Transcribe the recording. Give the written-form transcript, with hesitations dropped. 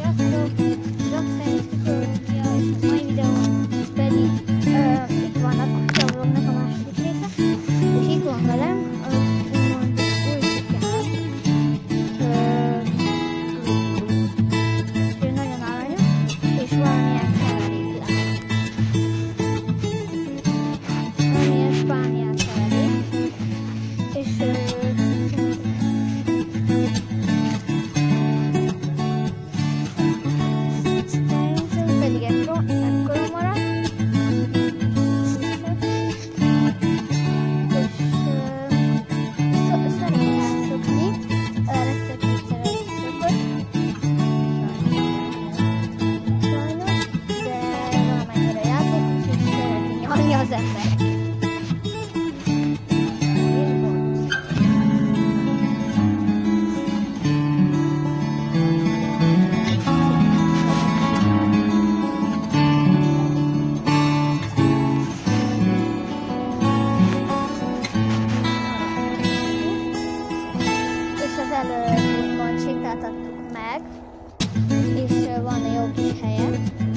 Sziasztok! Rockfenis pszichológia, és a mai videón pedig itt van a kutyavlognak a második része, és itt van velem az úgymond új kutyám. Ő nagyon aranyos, és valamilyen keverék lesz. Valamilyen spániel keverék, és pedig ekkora maradt, és szeretné elszokni, legtöbbször szeretni szokott, sajnos, de valamennyire játékos, és szeretni nyalni az embereket. Az előtt úgymond sétáltattuk meg, és van egy jó kis helye.